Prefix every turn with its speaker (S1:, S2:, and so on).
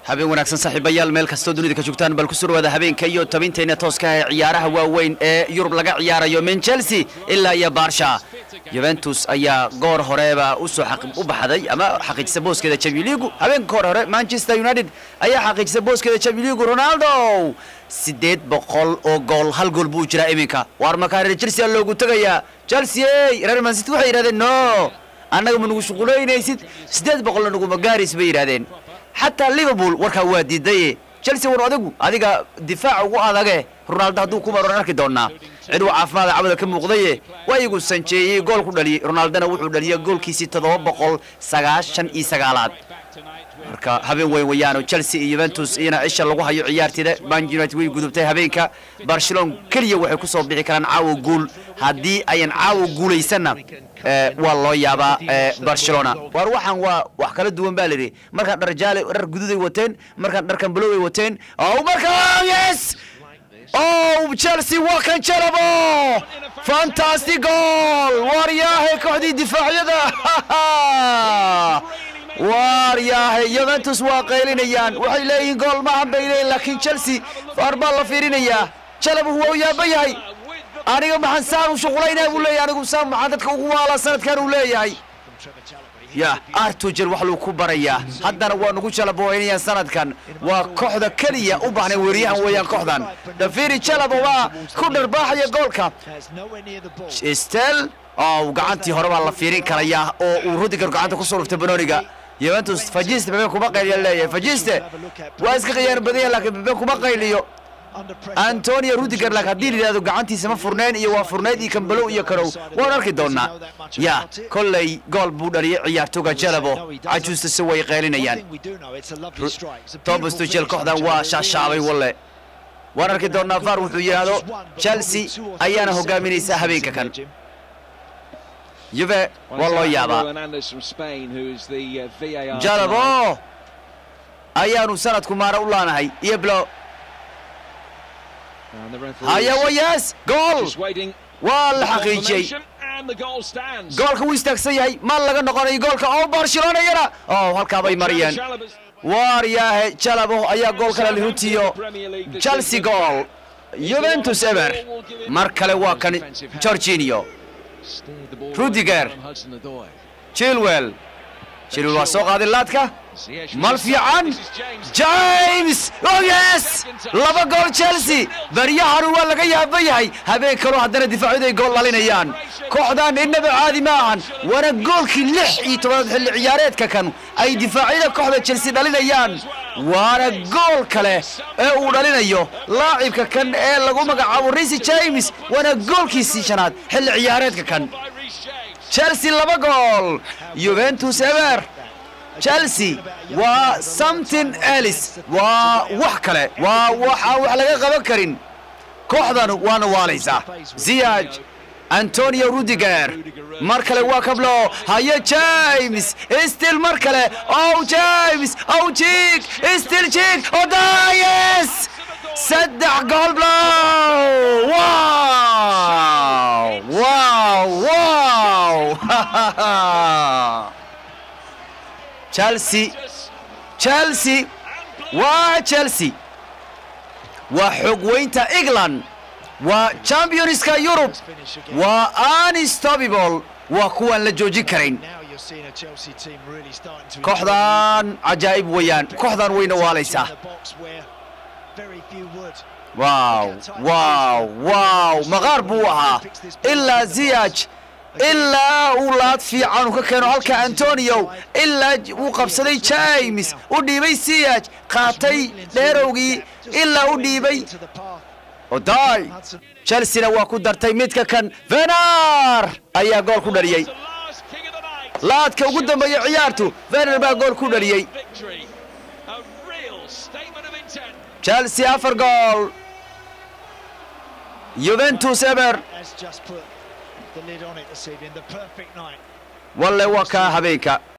S1: habeen wanaagsan saaxiibayaal meel kasta dunida ka joogtaan bal ku soo wada habeenka iyo tabinteena tooska ah ciyaaraha waaweyn ee Yurub laga ciyaarayo min Chelsea ilaa iyo Barca Juventus ayaa goor horeeba u soo u baxday ama xaqiijisay booskeeda Champions League habeen goor hore Manchester United ayaa xaqiijisay booskeeda Champions League Ronaldo 800 oo gool hal gool buu jiraa iminka war markaa Chelsea loogu tagaya Chelsea Real Man City waxay yiraahdeen no annaga ma nagu shaqulaynaysid 800 nagu magaaris bay yiraahdeen حتى ليفربول وركا وادي داي تشيلسي ورادغو اديغا دفاع ugu adage رونالدو haduu ku maro arki doona ciduu caafimaad cabada ka muuqday wayigu sanjeeyay gool ku dhaliyay Ronaldo wuxuu dhaliyay goolkiisii 799 marka habeen weyn wayaan Chelsea iyo Juventus ina isha lagu hayo ciyaartida Man United way gudubtay habeenka Barcelona kaliya waxay ku soo bixi karaan caawo gool hadii ayan caawo guuleysana waa loo yaabaa Barcelona war waxan waa wax kala duwan baa leeyahay marka darajaale rar gududay wateen marka dharkan blue ay wateen oo marka yes oh Chelsea waa kan jalabo fantastic goal war yaahay kooxdii difaaciyada war yaahay Juventus waa qaylinayaan waxay leeyihiin gool ma hambeeyeen laakiin Chelsea farba la fiirinaya jalabo waa yaabayahay aniga maxan saan u shaqulaynaa buu leeyahay anigu saan maxan dadka ugu waala sanadkan uu leeyahay ya Artujer wax loo ku baraya haddana waa nagu jalabooynayaan sanadkan waa kooxda kaliya u baahnay wariyahan weeyaan kooxdan dafiri jalabo waa ku dharbaaxaya goolka Stel oo gacantii hore baa la fiirin karaya oo uu Rudiger gacanta ku soo ruftay Benoniga Juventus fajiste baba kuma qayliyo leeyahay fajiste waa iska qiyaar badan laakiin baba kuma qayliyo Antonio Rudiger la hadii lidaado gacantiisa ma furneen iyo waa furneed iyo kambalo iyo karow waan arki doonaa ya kollay gool buu dhaliyay ciyaartoyga Jalabo ajuusta si way qeylinayaan Thomas Tuchel kooxdan waa shaashaabay walle waan arki doonaa VAR wuxuu yiraahdo Chelsea ayaana hogaaminaysa habeenka kan Juve wallo yaaba Jalabo ayaanu sanadku maara u laanahay iyo blow هيا وياس جول والحقيقي جولك ويستكسي ما لقى نقول جولك أو برشلونة يلا أو هالكابي مريان وارياه جلبه أيا جولك الهوتيو تشيلسي جول يوفنتوس إبر ماركله واكن جورجينيو روديجر تشيلويل وسوق هذه اللاتكة مالفيعان جيمس او يس لابا جول تشيلسي بريا هروا لغا يابيهي habeen kale hadana difaaciday gool lalinayaan kooxdan inaba caadi maahan wana goolkii 16 xilli ciyaareedka kan ay difaacida kooxda Chelsea dhalinayaan wana gool kale ee uu dhalinayo laacibka kan ee lagu magacaabo Reece James wana goolkiisii shanaad xilli ciyaareedka kan Chelsea laba gool Juventus ever Chelsea waa something else waa wax kale waa wax laga qaban karin kooxdan waana waalaysa Ziyech Antonio Rudiger markale waa kablo haya James still markale oh James oh Chick still Chick oh yes saddex gool blow wow Chelsea Chelsea وحقوينتا إنجلاند وشامبيونز كا يوروب وانستوبيبل وكوان لجوجي كرين كوحدان عجائب ويان كوحدان وين واليسا واو مغاربوها إلا زياج إلا أولاد في عنو كانوا هالك أنطونيو إلا وقبسدي جيمس وديبي سياج قاتي ديروغي إلا وديبي وداي تشيلسي waa ku dartay midka kan Werner ayaa gool ku dhaliyay laadka ugu dambeeyay ciyaartu Werner baa gool ku dhaliyay Chelsea 4 gool Juventus ever the lid on it this evening the perfect night walle waa ka habeenka